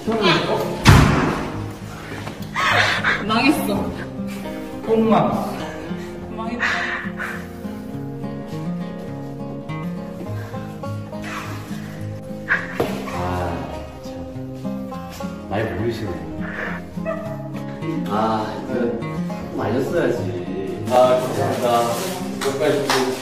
망했어. 똥망. 망했다. 많이 모르시네. 아, 이거 좀 알렸어야지. 아, 감사합니다. 몇 가지 좀